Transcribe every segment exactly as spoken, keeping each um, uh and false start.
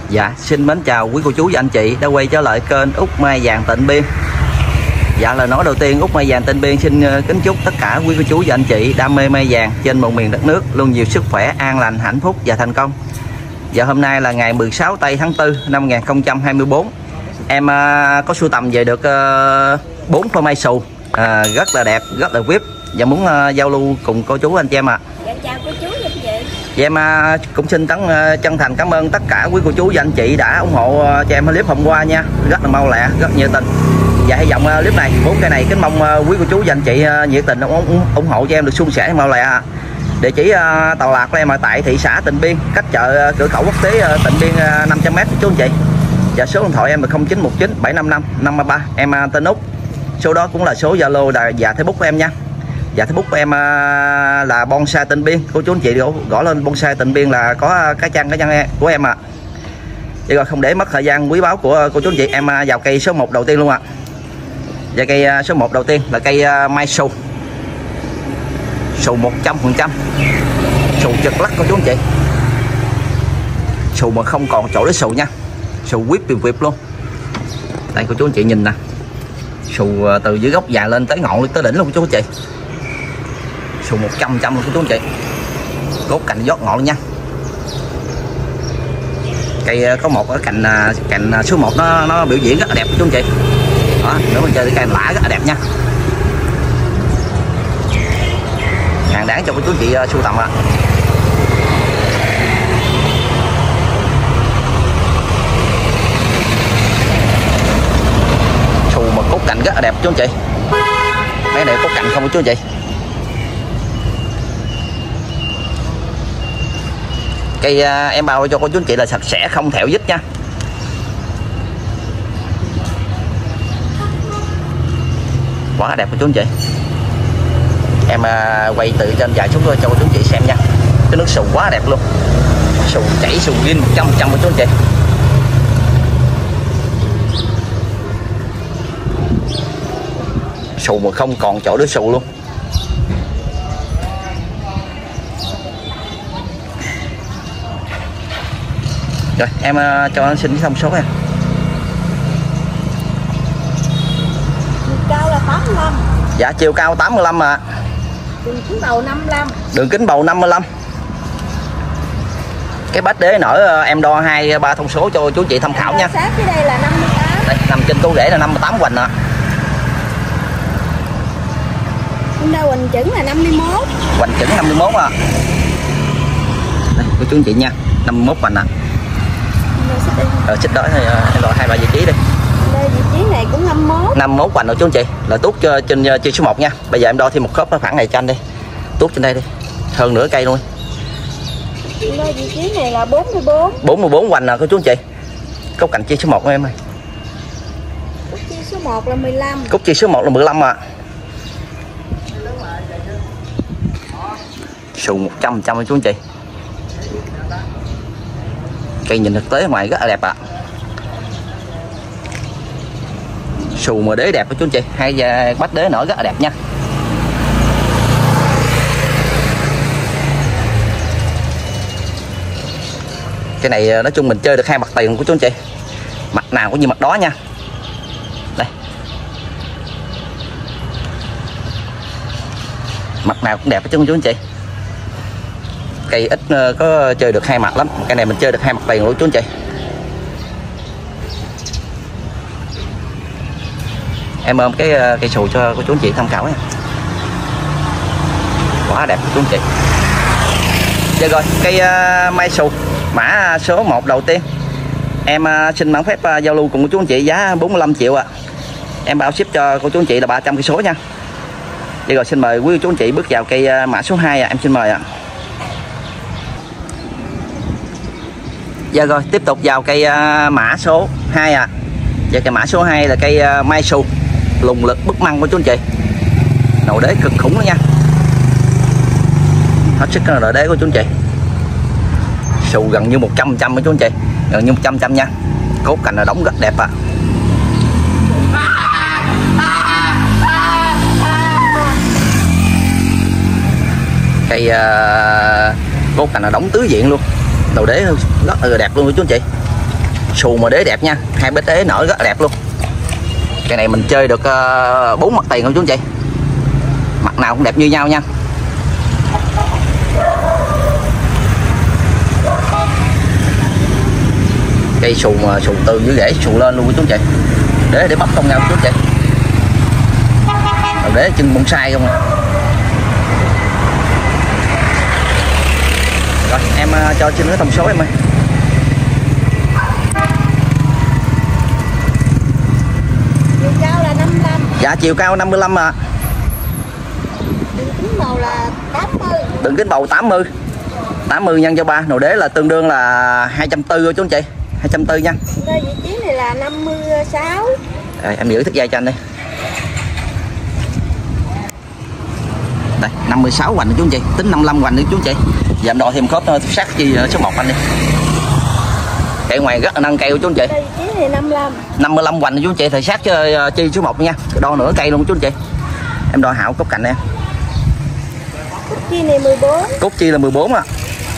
Dạ, xin mến chào quý cô chú và anh chị đã quay trở lại kênh Úc Mai Vàng Tịnh Biên. Dạ, lời nói đầu tiên Úc Mai Vàng Tịnh Biên xin kính chúc tất cả quý cô chú và anh chị đam mê mai vàng trên một miền đất nước luôn nhiều sức khỏe, an lành, hạnh phúc và thành công. Dạ, hôm nay là ngày mười sáu tây tháng tư năm hai nghìn không trăm hai mươi tư. Em uh, có sưu tầm về được bốn uh, phô mai xù, uh, rất là đẹp, rất là vip và muốn uh, giao lưu cùng cô chú anh chị em ạ. À. Dạ, chào cô chú và anh chị. Và em uh, cũng xin tấn uh, chân thành cảm ơn tất cả quý cô chú và anh chị đã ủng hộ uh, cho em clip hôm qua nha, rất là mau lẹ, rất nhiệt tình. Và hy vọng uh, clip này bốn cái này kính mong uh, quý cô chú và anh chị uh, nhiệt tình ủng, ủng hộ cho em được suôn sẻ mau lẹ. Địa chỉ uh, tàu lạc của em ở tại thị xã Tịnh Biên, cách chợ uh, cửa khẩu quốc tế uh, Tịnh Biên uh, năm trăm mét chú anh chị. Và số điện thoại em là không chín một chín bảy năm năm năm ba ba, em uh, tên Úc. Số đó cũng là số Zalo và Facebook của em nha. Và Facebook của em uh, là Bonsai Tịnh Biên. Cô chú anh chị gõ, gõ lên Bonsai Tịnh Biên là có cái trang cái trang của em ạ. À. Vậy rồi không để mất thời gian quý báu của cô chú anh chị, em uh, vào cây số một đầu tiên luôn ạ. À. Và cây uh, số một đầu tiên là cây uh, mai xù. Xù một trăm phần trăm. Xù chật lắc cô chú anh chị. Xù mà không còn chỗ để xù nha. Xù whip vip vip luôn. Đây cô chú anh chị nhìn nè. Xù từ dưới gốc dài lên tới ngọn tới đỉnh luôn cô chú anh chị. Xù một trăm phần trăm luôn cô chú anh chị. Cốt cành giót ngọn luôn nha. Cây có một cái cành cành số một nó nó biểu diễn rất là đẹp cô chú anh chị. Đó, nếu mình chơi cái cây lã rất là đẹp nha. Hàng đáng cho cô chú anh chị sưu tầm ạ. Xù mà cốt cành rất là đẹp chú anh chị. Mấy này cốt cành không chú anh chị. Cây uh, em bao cho cô chú anh chị là sạch sẽ, không thẹo dít nha. Quá đẹp cô chú anh chị. Em uh, quay từ trên dài xuống cho cô chú anh chị xem nha. Cái nước xù quá đẹp luôn. Xù chảy xù rin một trăm phần trăm cô chú anh chị. Xù mà không còn chỗ để xù luôn. Rồi em uh, cho anh xin cái thông số nha. Chiều cao là tám mươi lăm. Dạ chiều cao tám mươi lăm ạ. Đường kính bầu năm mươi lăm. Đường kính bầu năm mươi lăm. Cái bát đế nở uh, em đo hai ba thông số cho chú chị tham khảo nha. Sát cái đây là năm mươi tám. Đây nằm trên cô rễ là năm mươi tám hoành ạ. Hôm nay hoành chững là năm mươi mốt. Hoành chững năm mươi mốt à. Đây cô chú anh chị nha, năm mươi mốt hoành ạ. Rồi xích đó thì em gọi hai ba vị trí đi. Đây vị trí này cũng năm mươi mốt. năm mươi mốt hoành rồi chú anh chị. Là tuốt trên trên số một nha. Bây giờ em đo thêm một khớp khoảng này cho anh đi. Tuốt trên đây đi. Hơn nửa cây luôn. Đây vị trí này là bốn mươi bốn. bốn mươi bốn hoành nè cô chú anh chị. Cốc cành chia số một của em ơi. Cúc chia số một là mười lăm. Cúc chia số một là mười lăm ạ. À. Xù một trăm phần trăm chú anh chị. Cây nhìn thực tế ngoài rất là đẹp ạ. À. Xù mà đế đẹp của chú anh chị. Hai bách đế nở rất là đẹp nha. Cái này nói chung mình chơi được hai mặt tiền của chú anh chị. Mặt nào cũng như mặt đó nha. Đây. Mặt nào cũng đẹp chứ chú anh chị. Cây ít có chơi được hai mặt lắm. Cái này mình chơi được hai mặt tiền luôn chú anh chị. Em ôm cái cây xù cho cô chú anh chị tham khảo nha. Quá đẹp chú anh chị. Vậy rồi cây uh, mai xù mã số một đầu tiên. Em uh, xin mãn phép uh, giao lưu cùng cô chú anh chị giá bốn mươi lăm triệu ạ. À. Em bao ship cho cô chú anh chị là ba trăm cây số nha. Vậy rồi xin mời quý cô chú anh chị bước vào cây uh, mã số hai ạ. À. Em xin mời ạ. À. Dạ rồi tiếp tục vào cây uh, mã số hai ạ. À. Và cây mã số hai là cây uh, mai xù lùng lực bức măng của chú anh chị. Đầu đế cực khủng đó nha. Hết sức là đế của chú anh chị. Xù gần như một trăm phần trăm của chú anh chị. Gần như một trăm phần trăm nha. Cốt cành là đóng rất đẹp ạ. À. Cây uh, cốt cành là đóng tứ diện luôn. Đầu đế rất là đẹp luôn của chú anh chị. Xù mà đế đẹp nha, hai bếp đế nở rất là đẹp luôn. Cái này mình chơi được bốn uh, mặt tiền không chú anh chị, mặt nào cũng đẹp như nhau nha. Cây xù mà xù từ dưới rễ xù lên luôn chú anh chị, đế để bắt không nhau chú anh chị. Rồi đế chân bonsai không à. Rồi em uh, cho xin cái thông số em ơi. Chiều cao là năm mươi lăm. Dạ chiều cao năm mươi lăm à. Đường kính bầu là tám mươi. Đường kính bầu tám mươi. tám mươi nhân cho ba, nồi đế là tương đương là hai trăm tư mươi chú anh chị, hai trăm tư mươi nha. Đây vị trí này là năm mươi sáu. Rồi em giữ thước dây cho anh đi. Đây, năm mươi sáu hoành chú anh chị, tính năm mươi lăm hoành đi chú anh chị. Giờ em đo thêm khớp sát chi số một anh đi. Cây ngoài rất là nâng cây của chú anh chị. Đây vị trí này năm mươi lăm. năm mươi lăm hoành chú anh chị, thời sát chi số một nha. Đo nửa cây luôn chú anh chị. Em đo hảo cốt cạnh em. Cúc chi này mười bốn. Cốt chi là mười bốn à.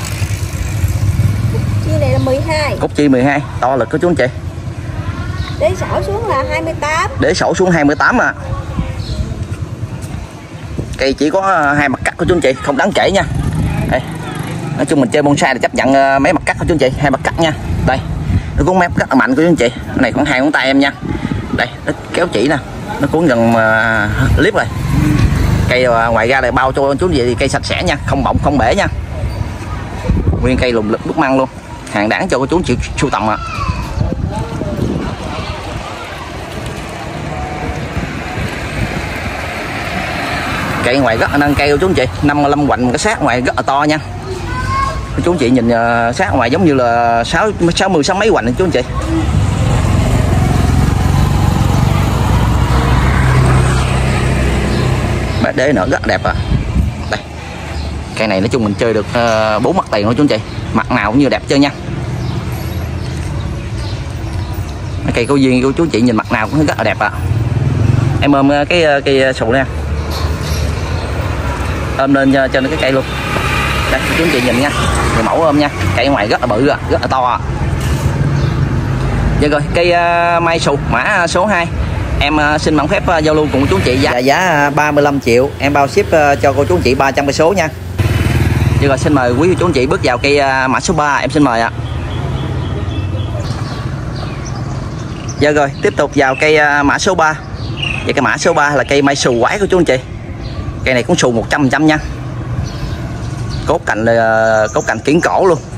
Cúc chi này là mười hai. Cốt chi mười hai, to lực của chú anh chị. Đế sổ xuống là hai mươi tám. Để sổ xuống hai mươi tám à. Cây chỉ có hai mặt cắt của chú anh chị, không đáng kể nha. Đây. Nói chung mình chơi bonsai thì chấp nhận mấy mặt cắt của chú anh chị, hai mặt cắt nha. Đây, nó cuốn mép rất là mạnh của chú anh chị. Cái này khoảng hai ngón tay em nha. Đây, nó kéo chỉ nè, nó cuốn gần uh, clip rồi. Cây uh, ngoài ra là bao cho chú gì thì cây sạch sẽ nha, không bọng không bể nha. Nguyên cây lùng lực bức măng luôn, hàng đáng cho cô chú chịu sưu tầm ạ. Cây ngoài rất là nâng cây của chú anh chị, năm mươi lăm hoành, cái sát ngoài rất là to nha. Chú anh chị nhìn uh, sát ngoài giống như là sáu sáu mươi sáu mấy hoành chú anh chị. Bát đế nở rất đẹp à. Đây, cây này nói chung mình chơi được bốn uh, mặt tiền luôn chú anh chị, mặt nào cũng như đẹp chơi nha. Cây có duyên của chú anh chị nhìn mặt nào cũng rất là đẹp à. Em ôm cái cây sù nè, ôm lên trên cái cây luôn. Đây chú anh chị nhìn nha, người mẫu ôm nha, cây ngoài rất là bự à, rất là to à. Vậy rồi cây uh, mai sù mã số hai em uh, xin mẫu phép uh, giao lưu cùng chú anh chị giá, giá ba mươi lăm triệu, em bao ship uh, cho cô chú anh chị ba trăm cây số nha. Vậy rồi xin mời quý chú anh chị bước vào cây uh, mã số ba, em xin mời ạ. Giờ rồi tiếp tục vào cây uh, mã số ba. Vậy cái mã số ba là cây mai sù quái của chú anh chị. Cây này cũng sù một trăm phần trăm nha. Cốt cạnh uh, cốt cạnh kiển cổ luôn.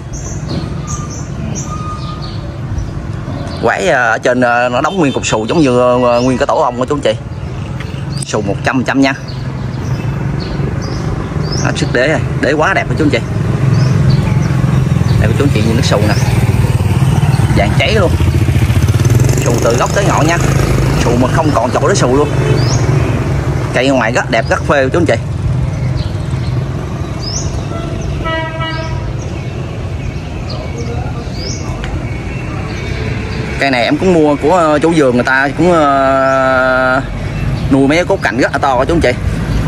Quái uh, ở trên uh, nó đóng nguyên cục sù giống như uh, nguyên cái tổ ong của chú anh chị. Sù một trăm phần trăm nha. Đó, sức đế này, đế quá đẹp của chú anh chị. Đây của chú anh chị nhìn nước sù nè, vàng cháy luôn, sù từ gốc tới ngọn nha, sù mà không còn chỗ để sù luôn. Cây ngoài rất đẹp, rất phê của chú anh chị. Cây này em cũng mua của chủ vườn, người ta cũng uh, nuôi mấy cái cốt cạnh rất là to của chú anh chị.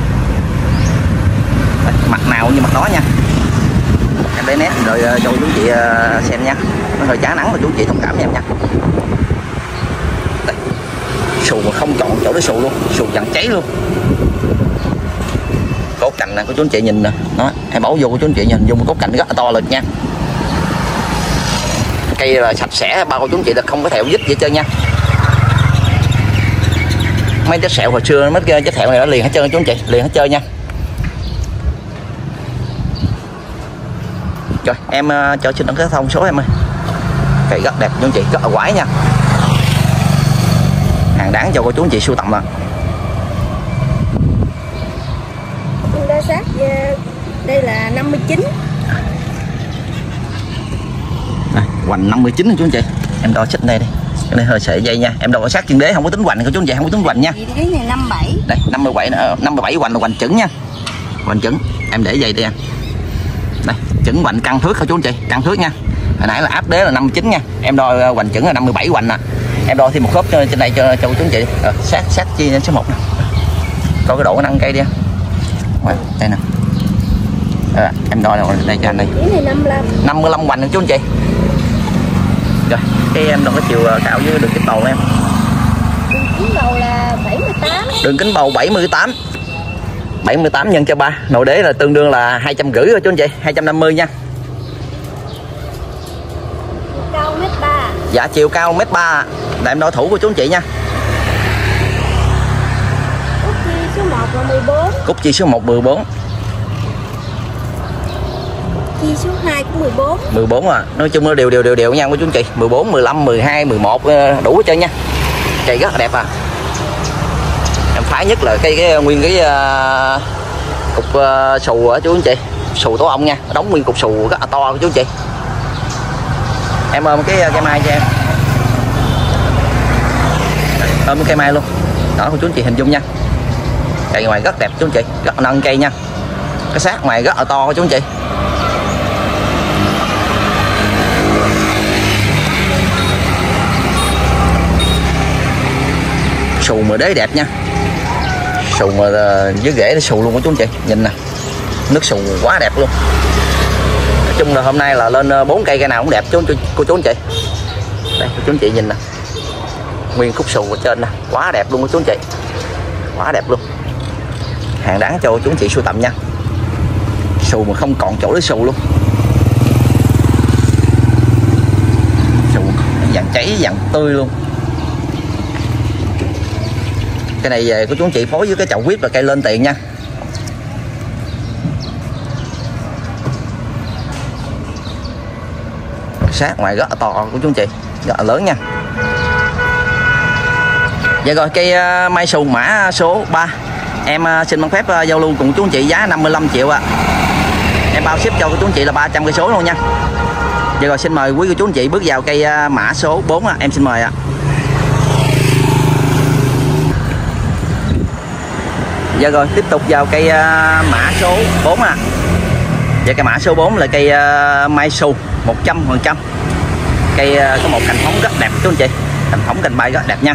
Đây, mặt nào như mặt đó nha. Em để nét rồi uh, cho chú anh chị uh, xem nha. Nó hơi chá nắng mà chú anh chị thông cảm nha em nha. Đây. Sù mà không chọn chỗ để sù luôn, sù vàng cháy luôn. Cốt cạnh này của chú anh chị nhìn nè, nó em bảo vô của chú anh chị nhìn dùng cốt cạnh rất là to lực nha. Cây là sạch sẽ, bao của chú anh chị là không có thẹo dít vậy trơn nha. Mấy cái sẹo hồi xưa mấy cái thẹo này nó liền hết trơn chú anh chị, liền hết trơn nha. Rồi em uh, cho xin đăng ký thông số em ơi. Cây rất đẹp chú anh chị, rất là quái nha, hàng đáng cho cô chú anh chị sưu tầm ạ. Đa sát đây là năm mươi chín. Đây, hoành năm mươi chín chú anh chị. Em đo xích đây đi. Cái này hơi sợi dây nha. Em đo sát chân đế không có tính hoành của chú anh chị, không có tính hoành nha. Cái này năm mươi bảy. Đây, năm mươi bảy năm mươi bảy hoành là hoành chuẩn nha. Hoành chuẩn. Em để dây đi em. Đây, chuẩn hoành căng thước hả chú anh chị? Căng thước nha. Hồi nãy là áp đế là năm mươi chín nha. Em đo hoành chuẩn là năm mươi bảy hoành nè. Em đo thêm một khớp trên đây cho cho chú anh chị. Rồi, sát sát chi số một nè. Coi cái độ năng cây đi. Rồi, đây nè. À, em đo đây cho anh đây. Cái này năm mươi lăm. năm mươi lăm hoành chú anh chị. Rồi cái em đồng cái chiều cạo với đường kính bầu em. Đường kính bầu là bảy mươi tám. Đường kính bầu bảy mươi tám. bảy mươi tám nhân cho ba, nội đế là tương đương là hai trăm rưỡi rồi chú anh chị, hai trăm năm mươi nha. Cao mét ba. Dạ chiều cao mét ba là em đo thủ của chú anh chị nha. Cúc chi số một là mười bốn. Cúc chi số một mười bốn. Chi số hai cũng mười bốn. mười bốn à, nói chung nó đều đều đều đều nha của chú anh chị, mười bốn, mười lăm, mười hai, mười một đủ hết trơn nha. Cây rất là đẹp à. Em phái nhất là cây cái nguyên cái uh, cục uh, xù á chú anh chị, xù tổ ong nha, đóng nguyên cục xù rất là to chú anh chị. Em ôm cái cây mai cho em. Ôm cái cây mai luôn. Đó của chú anh chị hình dung nha. Cây ngoài rất đẹp chú anh chị, rất là nâng cây nha. Cái xác ngoài rất là to chú anh chị. Xù mà đế đẹp nha. Xù mà với rễ nó xù luôn của chú anh chị. Nhìn nè, nước xù quá đẹp luôn. Nói chung là hôm nay là lên bốn cây cây nào cũng đẹp chú cô chú anh chị. Đây cô chú anh chị nhìn nè, nguyên khúc xù ở trên nè, quá đẹp luôn của chú anh chị, quá đẹp luôn. Hàng đáng cho chú anh chị sưu tầm nha. Xù mà không còn chỗ để xù luôn. Xù vàng cháy vàng tươi luôn. Cái này về của chú anh chị phối với cái chậu quýt và cây lên tiền nha. Sát ngoài rất là to của chú anh chị, rất là lớn nha. Dạ rồi cây uh, mai xù mã số ba em uh, xin bằng phép uh, giao lưu cùng chú anh chị giá năm mươi lăm triệu ạ. À. Em bao ship cho chú anh chị là ba trăm cây số luôn nha. Dạ rồi xin mời quý cô chú anh chị bước vào cây uh, mã số bốn ạ. À. Em xin mời ạ. À. Dạ rồi tiếp tục vào cây uh, mã số bốn ạ. À. Dạ cây mã số bốn là cây uh, mai xù một trăm phần trăm. Cây uh, có một cành phóng rất đẹp chú anh chị. Cành phóng cành bay rất đẹp nha.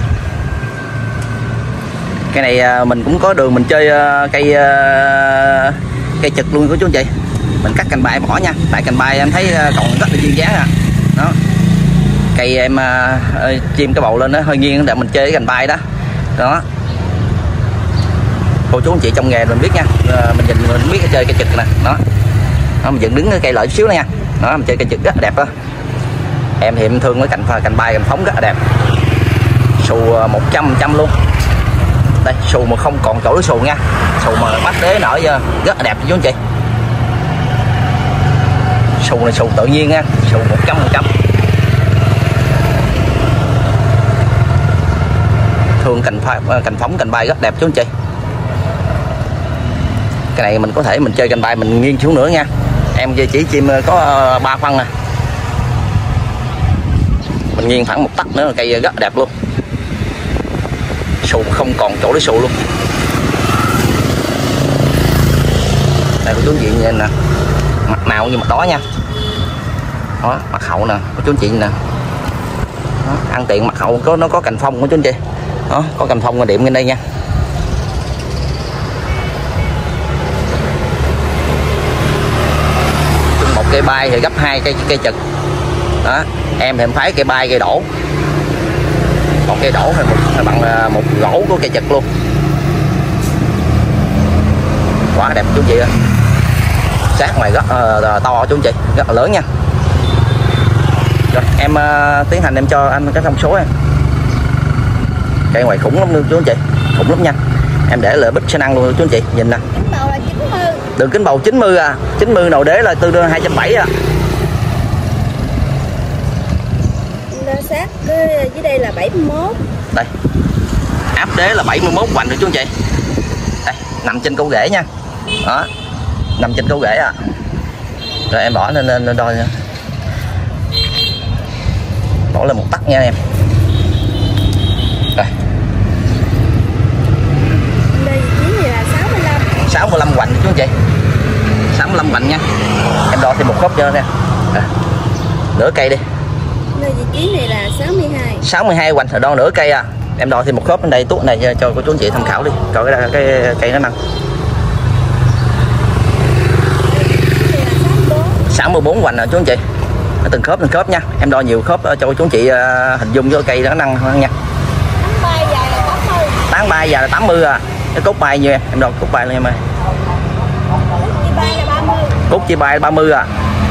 Cái này uh, mình cũng có đường mình chơi uh, cây uh, cây trực luôn của chú anh chị. Mình cắt cành bay bỏ nha. Tại cành bay em thấy uh, còn rất là duyên dáng à. Đó. Cây em uh, chim cái bầu lên nó hơi nghiêng để mình chơi cái cành bay đó. Đó. Cô chú anh chị trong nghề mình biết nha. Uh, mình nhìn mình biết cái chơi cây trực nè. Đó. Đó, mình dựng đứng cái cây lợi xíu nữa nha. Đó, mình chơi cây trực rất là đẹp đó. Em thì em thương cái cành cành bay cành phóng rất là đẹp. Xù một trăm phần trăm luôn. Đây, xù mà không còn chỗ để xù nha. Xù mà bắt đế nở rất là đẹp chú anh chị. Xù này xù tự nhiên nha, xù một trăm phần trăm. Thương cành phai, cành phóng cành bay rất đẹp chú anh chị. Cái này mình có thể mình chơi cành bay mình nghiêng xuống nữa nha. Em chỉ chim có ba phân nè. Mình nghiêng thẳng một tấc nữa cây rất đẹp luôn. Xù không còn chỗ để xù luôn. Đây cô chú anh chị nhìn nè, mặt nào như mặt đó nha. Đó, mặt hậu nè, cô chú anh chị nè. Đó, ăn tiện mặt hậu có nó có cành phong của chú anh chị. Đó, có cành phong điểm bên đây nha. Một cây bay thì gấp hai cây cây trực. Đó, em thì em phái cây bay cây đổ. Một cây đổ hay một bằng một gỗ của cây trực luôn. Quá đẹp chú chị ơi. Sát ngoài rất uh, to chú chị, rất là lớn nha. Rồi em uh, tiến hành em cho anh cái thông số em. Cây ngoài khủng lắm luôn chú anh chị, khủng lắm nha. Em để lại bích sẽ năng luôn chú anh chị, nhìn nè. Đường kính bầu chín mươi à, chín mươi nồi đế là tương đương hai trăm bảy mươi à. Sát dưới đây là bảy mươi mốt. Đây. Áp đế là bảy mươi mốt hoành rồi chú anh chị. Đây, nằm trên câu rễ nha. Đó. Nằm trên câu rễ à. Rồi em bỏ lên lên đôi nha. Bỏ lên một tấc nha em. Rồi. Đây chỉ là sáu mươi lăm. sáu mươi lăm hoành chú anh chị. sáu mươi lăm hoành nha. Em đo thêm một khớp cho nè. À. Nửa cây đi. Nơi vị trí này là sáu mươi hai. sáu mươi hai hoành, đo nửa cây à. Em đo thêm một khớp bên đây tuốt này cho cô chú anh chị tham khảo đi. Coi cái cái cây nó nâng. sáu mươi bốn hoành nè chú anh chị. Nó từng khớp từng khớp nha, em đo nhiều khớp cho chú anh chị uh, hình dung cho cây nó năng nha. Tán bay dài là tám mươi. Tán bay dài là tám mươi à. Cái cốt bay như em, em đo cốt bay lên em ơi. Cúc chi bay là ba mươi. Cốt chi bay ba mươi à.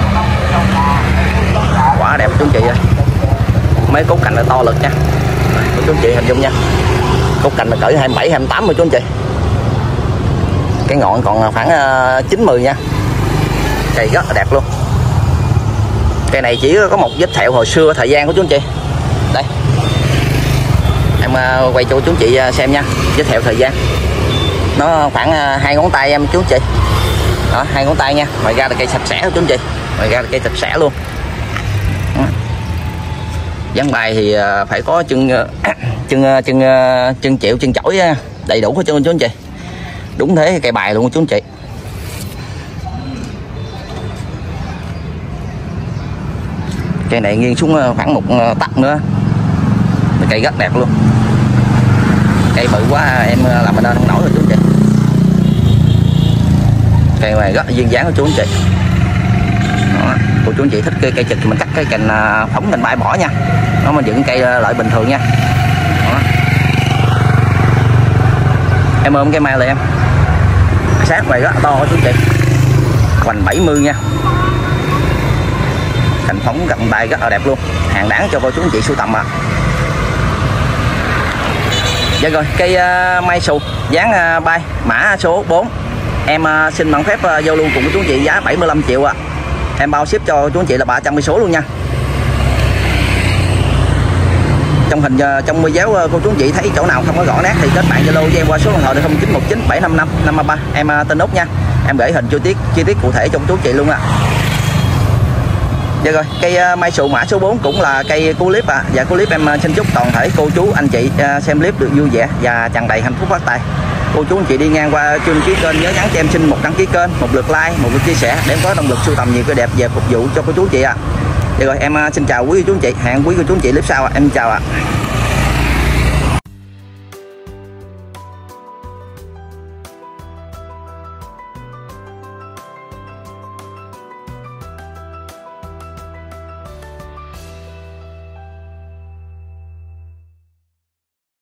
Quả đẹp chú anh chị ơi. Mấy cốt cành là to lực nha. Chú anh chị hình dung nha. Cốt cành là cỡ hai mươi bảy hai mươi tám rồi chú anh chị. Cái ngọn còn khoảng uh, chín mươi nha. Cây rất là đẹp luôn. Cây này chỉ có một vết thẹo hồi xưa thời gian của chú anh chị. Đây. Em uh, quay cho chú anh chị xem nha. Vết thẹo thời gian. Nó khoảng uh, hai ngón tay em chú anh chị. Đó, hai ngón tay nha. Ngoài ra là cây sạch sẽ chú anh chị. Ngoài ra là cây sạch sẽ luôn. Dán bài thì uh, phải có chân uh, chân uh, chân uh, chân chịu chân chổi uh, đầy đủ hết trơn chú anh chị. Đúng thế cây bài luôn chú anh chị. Cây này nghiêng xuống khoảng một tấc nữa. Cây rất đẹp luôn. Cây bự quá em làm mình không nổi rồi chú anh chị. Cây này rất là duyên dáng của chú anh chị. Đó. Cô chú anh chị thích cây cây trực thì mình cắt cái cành phóng cành bay bỏ nha. Nó mình dựng cây loại bình thường nha. Đó. Em ôm cây mai lại em. Sát này rất là to chú anh chị. Hoành bảy mươi nha. Cành phóng cành bay rất là đẹp luôn. Hàng đáng cho cô chú anh chị sưu tầm à. Dạ rồi, cây uh, mai sù dáng uh, bay mã số bốn. Em uh, xin bằng phép uh, giao lưu cùng với chú anh chị giá bảy mươi lăm triệu ạ. À. Em bao ship cho chú anh chị là ba trăm cây số luôn nha. Trong hình uh, trong video uh, cô chú anh chị thấy chỗ nào không có rõ nét thì kết bạn Zalo cho em qua số điện thoại không chín một chín bảy năm năm năm ba ba. Em uh, tên Út nha. Em gửi hình chi tiết chi tiết cụ thể cho chú anh chị luôn ạ. À. Dạ rồi, cây uh, mai sù mã số bốn cũng là cây cu clip ạ. À. Dạ cu clip em uh, xin chúc toàn thể cô chú anh chị uh, xem clip được vui vẻ và tràn đầy hạnh phúc phát tài. Cô chú anh chị đi ngang qua chưa đăng ký kênh nhớ nhắn cho em xin một đăng ký kênh, một lượt like, một lượt chia sẻ để em có động lực sưu tầm nhiều cái đẹp về phục vụ cho cô chú anh chị ạ. À. Dạ rồi, em uh, xin chào quý cô chú anh chị, hẹn quý cô chú anh chị clip sau ạ. À. Em chào ạ. À.